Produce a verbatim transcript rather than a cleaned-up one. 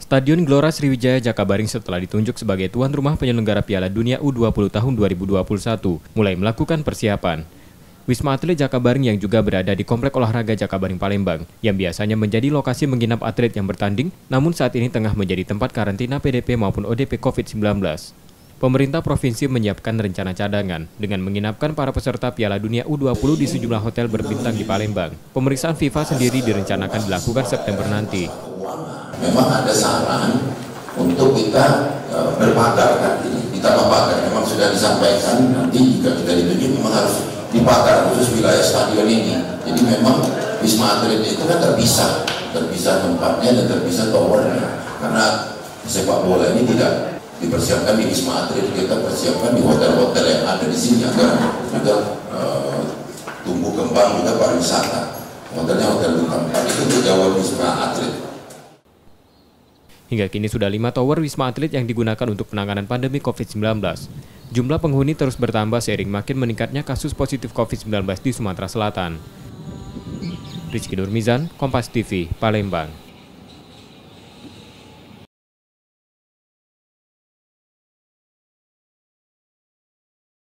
Stadion Gelora Sriwijaya Jakabaring setelah ditunjuk sebagai tuan rumah penyelenggara Piala Dunia U dua puluh tahun dua ribu dua puluh satu mulai melakukan persiapan. Wisma Atlet Jakabaring yang juga berada di Komplek Olahraga Jakabaring Palembang, yang biasanya menjadi lokasi menginap atlet yang bertanding, namun saat ini tengah menjadi tempat karantina P D P maupun O D P COVID sembilan belas. Pemerintah provinsi menyiapkan rencana cadangan dengan menginapkan para peserta Piala Dunia U dua puluh di sejumlah hotel berbintang di Palembang. Pemeriksaan FIFA sendiri direncanakan dilakukan September nanti. Memang ada saran untuk kita e, berpagarkan ini, kita membakar. Memang sudah disampaikan nanti jika kita ditunjuk memang harus dibakar khusus wilayah stadion ini. Jadi memang Wisma Atlet itu kan terpisah, terpisah tempatnya dan terpisah towernya. Karena sepak bola ini tidak dipersiapkan di Wisma Atlet, kita persiapkan di hotel-hotel yang ada di sini agar juga e, tumbuh kembang juga pariwisata. Hotelnya hotel bintang empat itu juga Wisma Atlet. Hingga kini sudah lima tower Wisma Atlet yang digunakan untuk penanganan pandemi COVID sembilan belas. Jumlah penghuni terus bertambah seiring makin meningkatnya kasus positif COVID sembilan belas di Sumatera Selatan. Rizky Nurmizan, Kompas T V, Palembang.